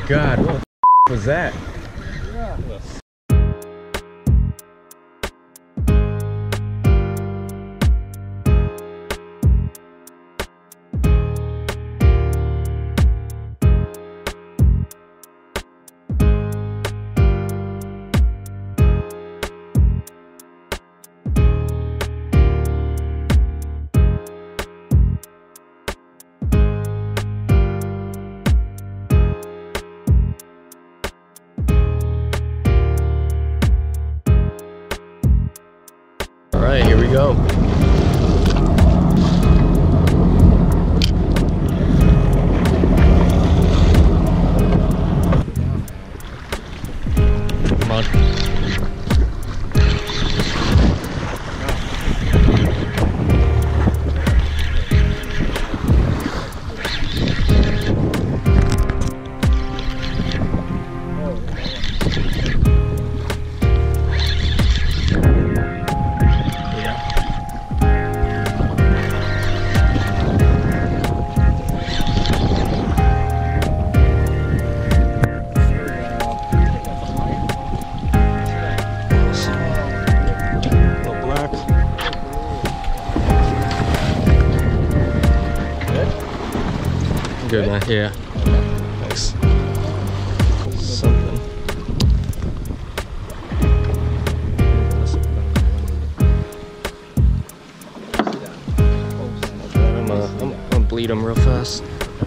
God, what the was that? Yeah. All right, here we go. Come on. Good man, yeah. Nice. Something. I'm gonna bleed him real fast.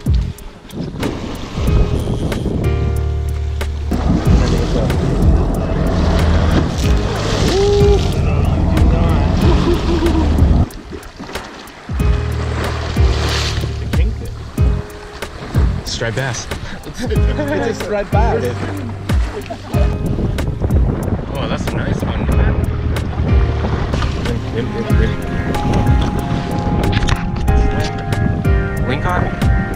Striped bass. It's a striped bass. Oh, that's a nice one. Link on?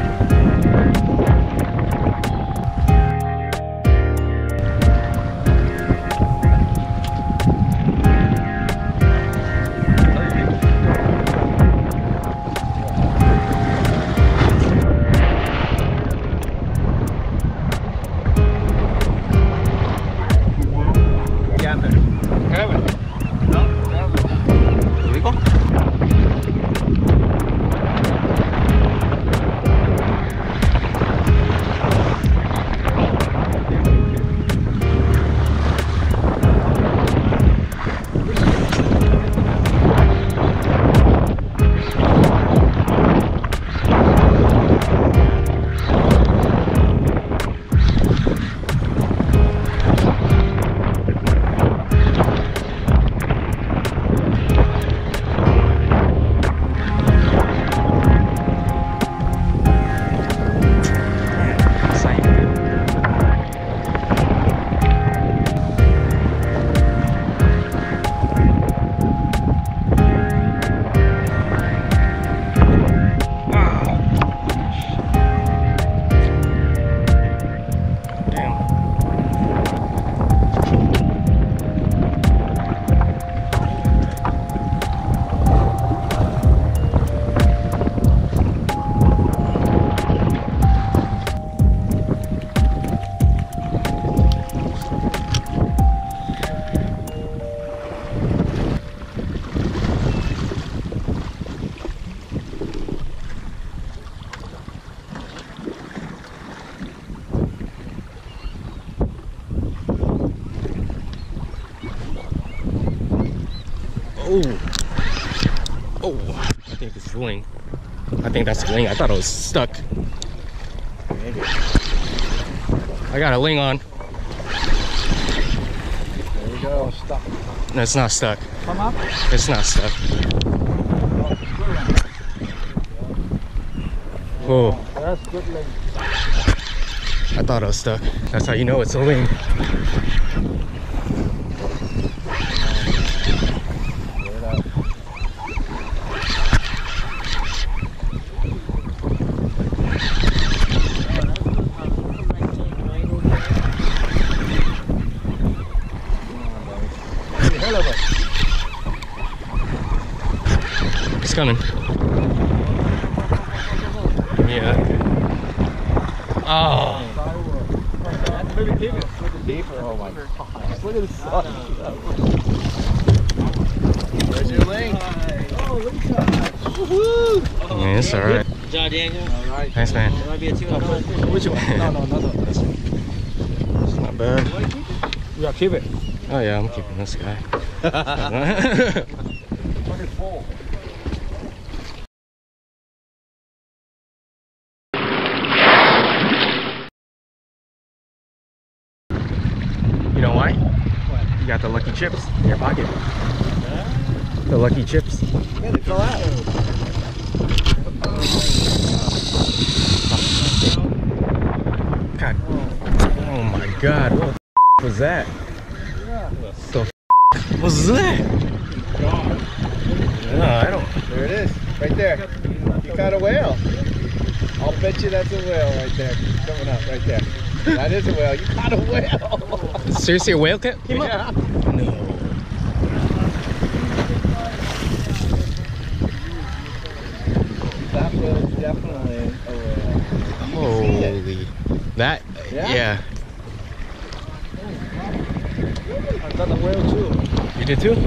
Oh, I think it's ling. I think that's a ling. I thought it was stuck. Maybe. I got a ling on. There we go, stuck. No, it's not stuck. Come up. It's not stuck. Oh, That's good ling. I thought it was stuck. That's how you know it's a ling. It's coming. Yeah. Oh. Maybe keep it. Deeper. Oh my gosh. Look at the sun. Where's your link? Oh, look at that. Woohoo! Yeah, it's alright. Good job, Daniel. Alright. Thanks, man. It might be a 2-on-1. Which one? No. This one. It's not bad. Yeah, keep it. Oh yeah, I'm keeping this guy. Fucking full. You know why? You got the lucky chips in your pocket. The lucky chips. Yeah, they fell out. God. Oh my God. What the was that? The was that? No, I don't. There it is. Right there. You caught a whale. I'll bet you that's a whale right there. Coming up right there. That is a whale. You caught a whale. Seriously, a whale came up? Yeah. No. That was definitely a whale. Holy. That, yeah. I got a whale too. You did too?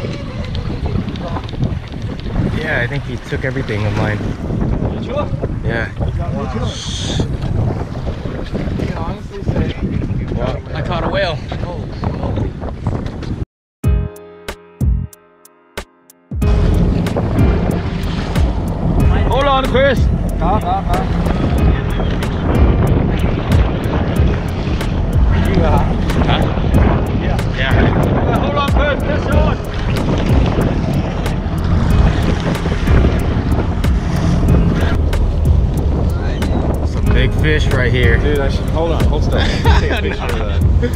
Yeah, I think he took everything of mine. Sure. Yeah. You can honestly say Well, I caught a whale. Hold on, Chris. Huh? Yeah. Hold on, Chris. Fish on. Some big fish right here. Dude, I should hold on. Hold still. Take a picture of that.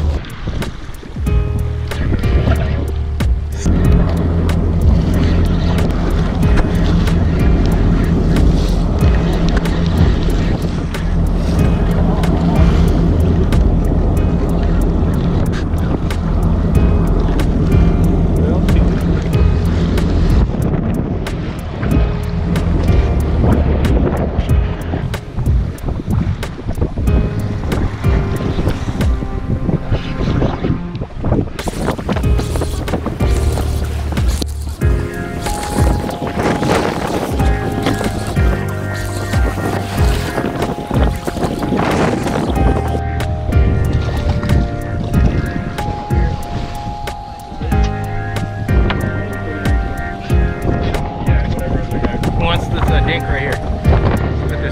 Dink right here. Look at this.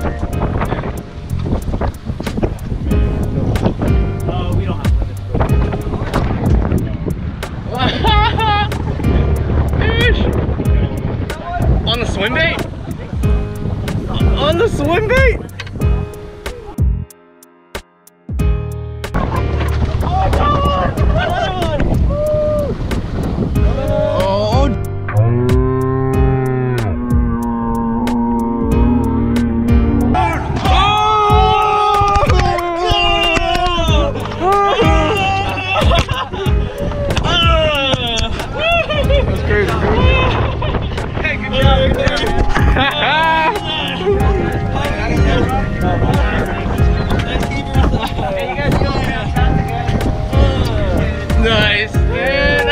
Oh, we don't have Fish! On the swim bait? On the swim bait? Nice, man.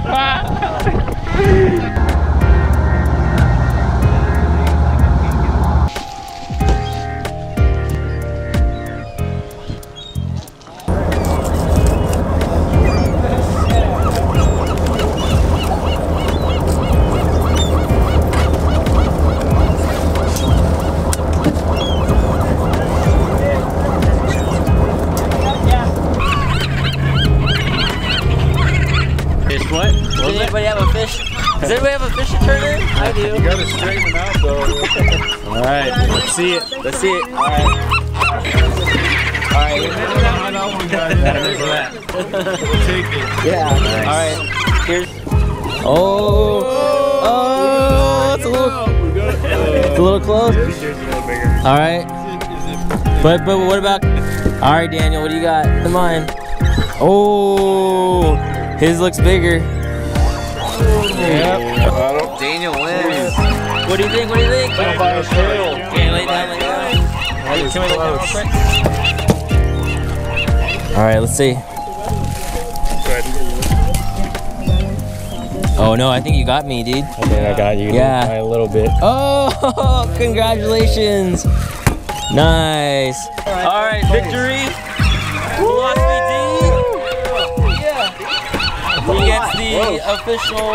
What? Does anybody have a fish? Does anybody have a fish to turn in? I do. You gotta straighten them out though. Alright, let's see it. Let's see it. Alright. Alright. Take it. Yeah. Nice. Alright. Here's. Oh, it's a little close. Alright. But what about? Alright, Daniel, what do you got in mind? Oh, his looks bigger. Yep. Daniel wins. What do you think? What do you think? I'll buy a shell. Okay, lay down, lay down. Can we look down real quick? All right, let's see. Oh no, I think you got me, dude. I think I got you. Yeah. By a little bit. Oh, congratulations. Nice. All right, victory. Philosophy D. Yeah. He gets the official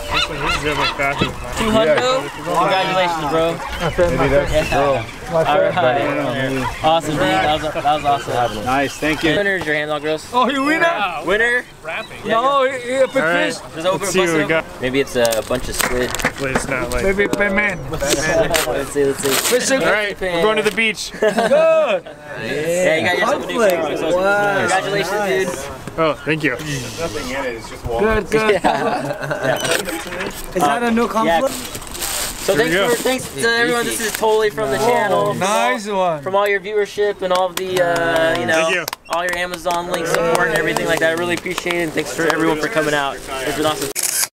200. Congratulations, bro. Maybe that's the girl. All right. Awesome, dude. That was awesome. Nice, thank you. Winner's your hands on, girls. Oh, you winner? Winner. Rapping. Yeah. No, a big fish. Just open Let's see what we got. Maybe it's a bunch of squid. But it's not like. Maybe Penn. Let's see. Fishing. All right, we're going to the beach. Good. Yeah, you got yourself a new camera. So congratulations, dude. Oh, thank you. There's nothing in it, it's just water. Good. Is that a new conflict? So thanks to everyone. This is totally from the channel. Nice one. From all your viewership and all of the, all your Amazon link support and everything like that. I really appreciate it. And thanks for everyone for coming out. It's been awesome.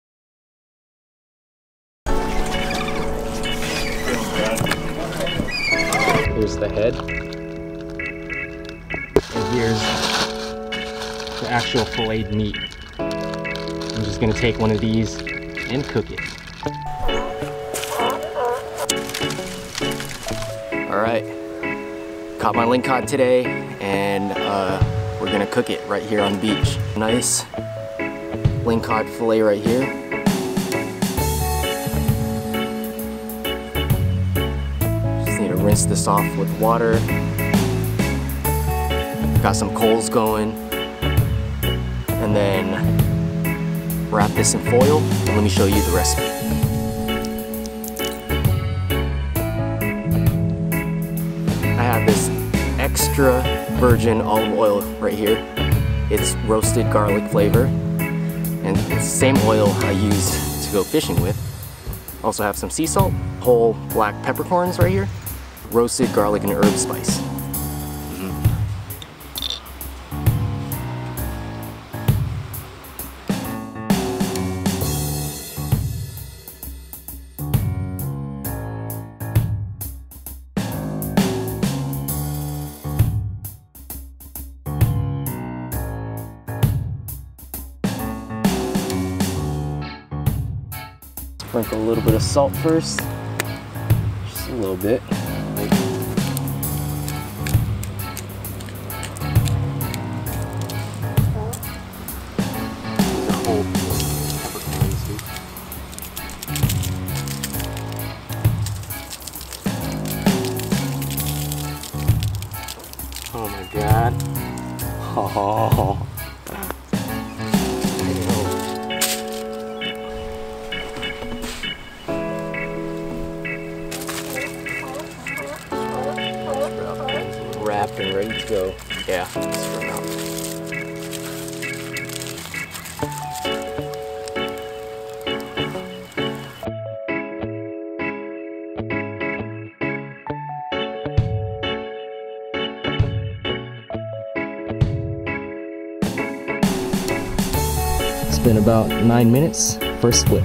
Here's the head. And here's the actual filleted meat. I'm just gonna take one of these and cook it. All right, caught my lingcod today, and we're gonna cook it right here on the beach. Nice lingcod fillet right here. Just need to rinse this off with water. Got some coals going, and then wrap this in foil, and let me show you the recipe. I have this extra virgin olive oil right here. It's roasted garlic flavor, and it's the same oil I used to go fishing with. Also have some sea salt, whole black peppercorns right here, roasted garlic and herb spice. Sprinkle a little bit of salt first, just a little bit. Oh my God. Oh. Wrapped and ready to go. Yeah, let's run out. It's been about 9 minutes. First flip.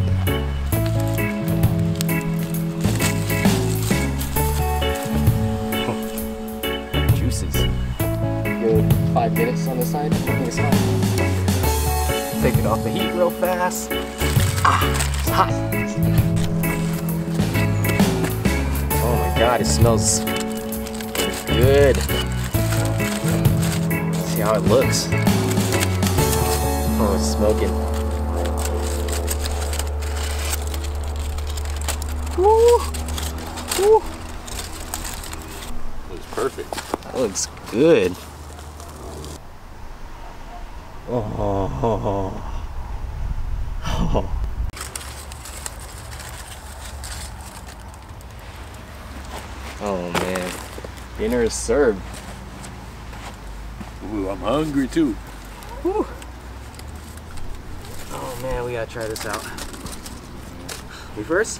Good 5 minutes on this side. I think it's fine. Take it off the heat real fast. Ah, it's hot. Oh my God, it smells good. Let's see how it looks. Oh, it's smoking. Woo! Woo! Looks perfect. That looks good. Oh. Oh man, dinner is served. Ooh, I'm hungry too. Whew. Oh man, we gotta try this out. Me first?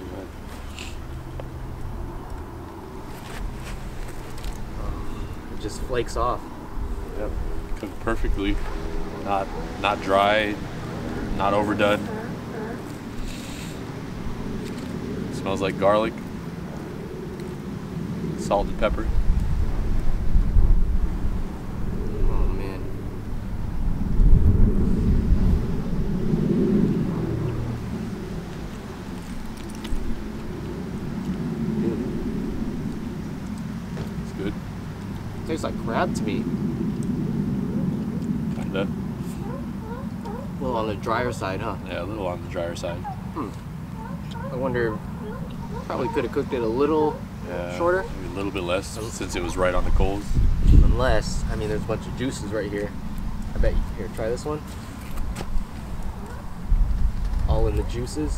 It just flakes off. Yep, cooked perfectly. Not dry, not overdone. Smells like garlic, salt and pepper. Oh man. Tastes like crab to me. Kinda. A little on the drier side, huh? Yeah, a little on the drier side. I wonder, probably could have cooked it a little shorter. Maybe a little bit less since it was right on the coals. Unless, I mean, there's a bunch of juices right here. I bet you, here, try this one. All in the juices.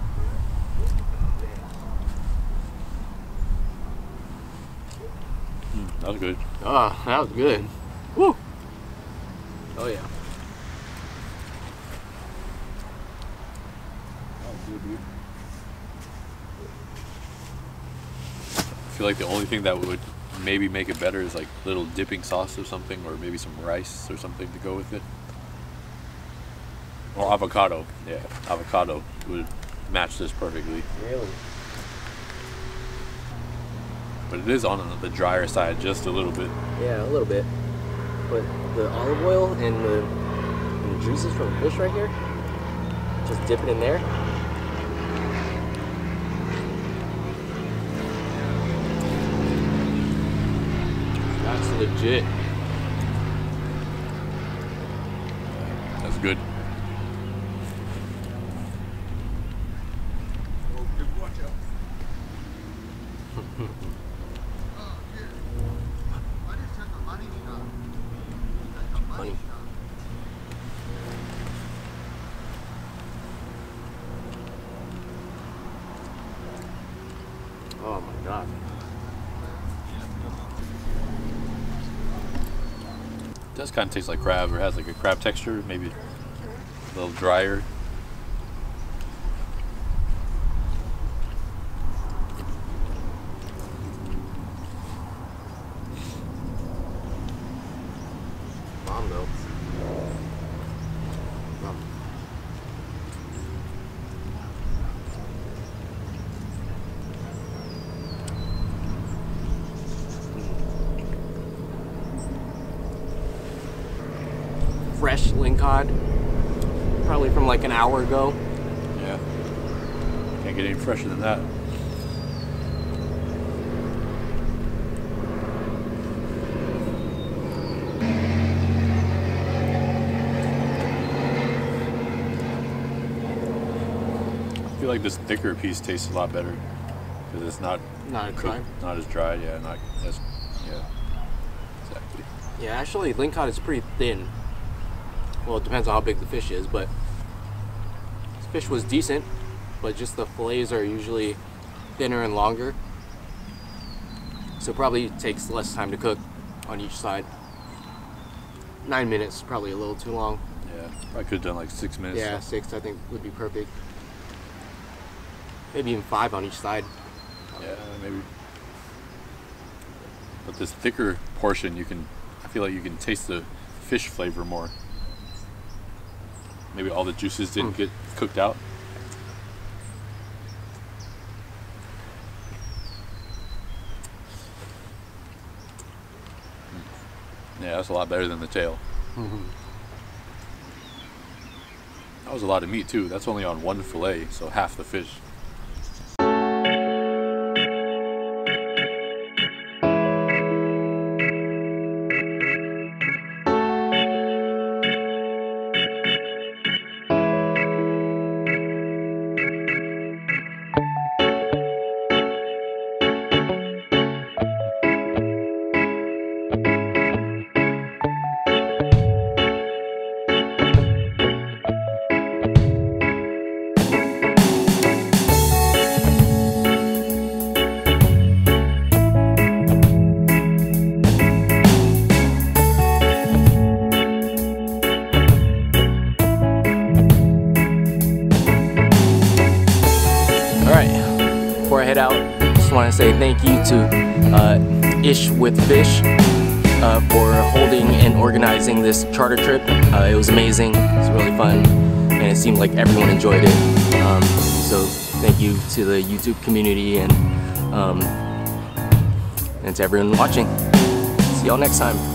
That was good. Oh, that was good. Woo! Oh yeah. I feel like the only thing that would maybe make it better is like little dipping sauce or something, or maybe some rice or something to go with it. Or avocado. Yeah, avocado would match this perfectly. Really? But it is on the drier side just a little bit. Yeah, a little bit. But the olive oil and the juices from the fish right here, just dip it in there. That's legit. That's good. Money. Oh my god. It does kind of taste like crab, or has like a crab texture, maybe a little drier. Bomb though. Bomb. Fresh lingcod, probably from like an hour ago. Yeah. Can't get any fresher than that. I feel like this thicker piece tastes a lot better because it's not Not dry. not as dry. Yeah, not as exactly. Yeah, actually, lingcod is pretty thin. Well, it depends on how big the fish is, but this fish was decent, but just the fillets are usually thinner and longer. So probably takes less time to cook on each side. 9 minutes, probably a little too long. Yeah, I could have done like 6 minutes. Yeah, 6 I think would be perfect. Maybe even 5 on each side. Yeah, maybe. But this thicker portion, I feel like you can taste the fish flavor more. Maybe all the juices didn't get cooked out. Yeah, that's a lot better than the tail. That was a lot of meat too. That's only on one fillet, so half the fish. Before I head out, just want to say thank you to Ish with Fish for holding and organizing this charter trip. It was amazing, it was really fun, and it seemed like everyone enjoyed it. So thank you to the YouTube community and to everyone watching. See y'all next time.